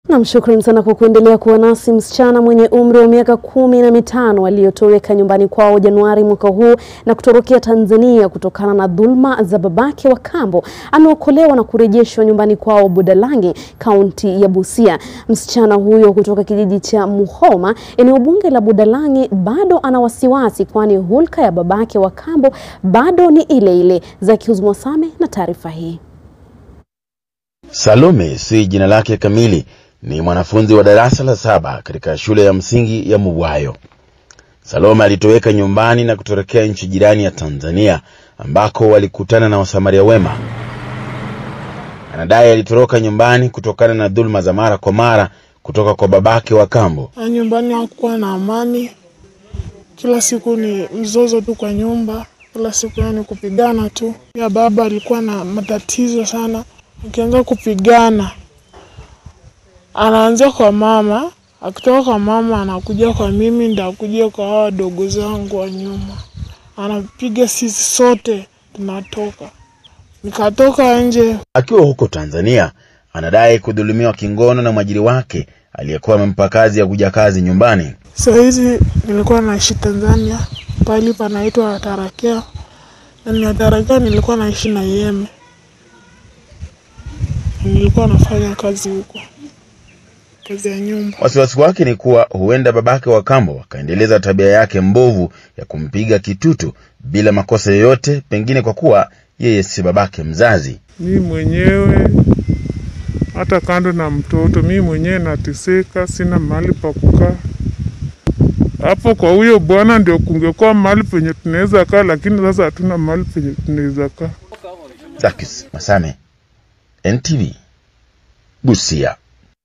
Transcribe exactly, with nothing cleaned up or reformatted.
Na mshukrani sana kwa kuendelea kuwa nasi. Msichana mwenye umri wa miaka kumi na mitano aliyotoweka nyumbani kwao Januari mwaka huu na kutorokea Tanzania kutokana na dhulma za babake wa kambo ameokolewa na kurejeshwa nyumbani kwao Budalangi, kaunti ya Busia. Msichana huyo kutoka kijiji cha Muhoma, eneo bunge la Budalangi, bado ana wasiwasi kwani hulka ya babake wa kambo bado ni ile ile. Zaki Uzmwasame na taarifa hii. Salome si jina lake kamili. Ni mwanafunzi wa darasa la saba katika shule ya msingi ya Mubwayo. Salome alitoweka nyumbani na kutorokea nchi jirani ya Tanzania ambako walikutana na wasamaria wema. Anadai alitoroka nyumbani kutokana na dhulma za mara kwa mara kutoka kwa babake wa kambo. Nyumbani hakuwa na amani. Kila siku ni mzozo tu kwa nyumba. Kila siku ni kupigana tu. Ya baba alikuwa na matatizo sana. Akianza kupigana, anaanza kwa mama, akitoka kwa mama anakuja kwa mimi, ndio akuja kwa hao wadogo zangu wa nyuma. Anapiga sisi sote tunatoka. Nikatoka nje. Akiwa huko Tanzania, anadai kudhulumiwa kingono na mwajiri wake aliyekuwa amempa kazi ya kuja kazi nyumbani. Sasa hizi nilikuwa naishi Tanzania, pale panaitwa Tarakea. Na ni Tarakea nilikuwa naishi na yeye. Nilikuwa nafanya kazi huko, kazi ya nyumba. Wasiwasi wake ni kuwa huenda babake wa kambo akaendeleza tabia yake mbovu ya kumpiga kitutu bila makosa yoyote, pengine kwa kuwa yeye si babake mzazi. Mimi mwenyewe hata kando na mtoto, mimi mwenyewe nateseka, sina mahali pa kukaa. Hapo kwa huyo bwana ndio kungekuwa mahali penye tunaweza kaa, lakini sasa hatuna mahali penye tunaweza kaa. Zaki Uzmwasame, N T V, Busia.